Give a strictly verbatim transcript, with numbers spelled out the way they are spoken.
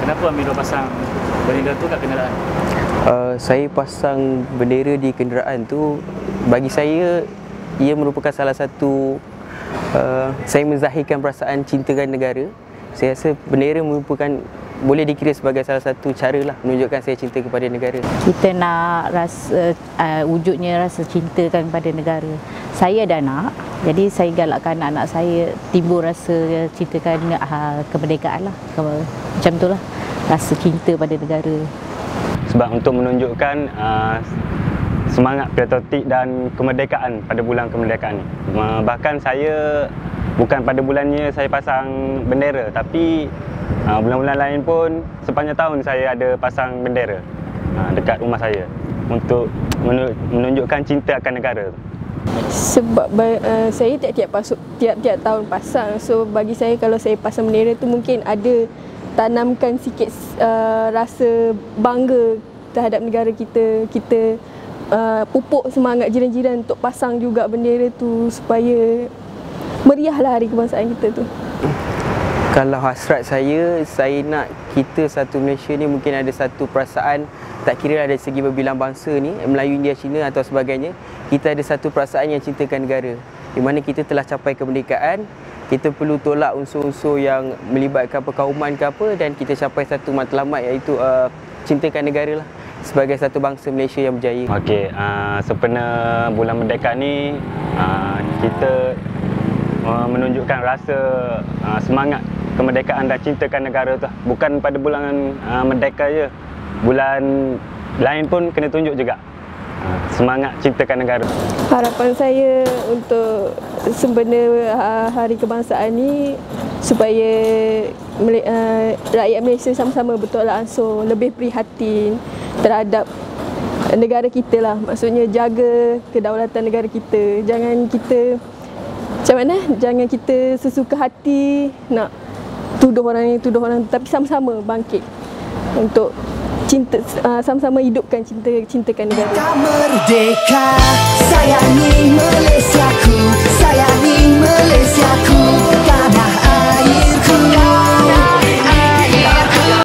kenapa ambil dua pasang bendera tu kat kenderaan? Uh, saya pasang bendera di kenderaan tu, bagi saya ia merupakan salah satu uh, saya menzahirkan perasaan cintakan negara. Saya rasa bendera merupakan, boleh dikira sebagai salah satu cara lah menunjukkan saya cinta kepada negara. Kita nak rasa uh, wujudnya rasa cintakan pada negara. Saya ada anak, jadi saya galakkan anak saya timbul rasa cintakan uh, kemerdekaan lah, Ke, macam tu lah, rasa cinta pada negara. Sebab untuk menunjukkan uh, semangat patriotik dan kemerdekaan pada bulan kemerdekaan ni. Uh, bahkan saya bukan pada bulannya saya pasang bendera, tapi uh, bulan-bulan lain pun sepanjang tahun saya ada pasang bendera uh, dekat rumah saya untuk menunjukkan cinta akan negara. Sebab uh, saya tiap-tiap pasuk tiap-tiap tahun pasang. So bagi saya, kalau saya pasang bendera tu mungkin ada tanamkan sikit uh, rasa bangga terhadap negara kita. Kita uh, pupuk semangat jiran-jiran untuk pasang juga bendera tu supaya meriahlah hari kebangsaan kita tu. Kalau hasrat saya, saya nak kita satu Malaysia ni mungkin ada satu perasaan, tak kira dari segi berbilang bangsa ni, Melayu, India, Cina atau sebagainya, kita ada satu perasaan yang cintakan negara. Di mana kita telah capai kemerdekaan, kita perlu tolak unsur-unsur yang melibatkan perkauman ke apa, dan kita capai satu matlamat, iaitu uh, cintakan negara lah, sebagai satu bangsa Malaysia yang berjaya. Okey, uh, sempena bulan merdeka ni, uh, kita uh, menunjukkan rasa uh, semangat kemerdekaan dan cintakan negara tu. Bukan pada bulan uh, merdeka je, bulan lain pun kena tunjuk juga uh, semangat cintakan negara. Harapan saya untuk sempena hari kebangsaan ni, supaya uh, rakyat Malaysia sama-sama bertolak ansur, lebih prihatin terhadap negara kita lah. Maksudnya jaga kedaulatan negara kita. Jangan kita, macam mana, jangan kita sesuka hati nak tuduh orang ni, tuduh orang, tapi sama-sama bangkit untuk cinta, uh, sama-sama hidupkan cinta, cintakan negara. Kita merdeka, sayangi Malaysiaku, sayangi Malaysiaku, tanah airku.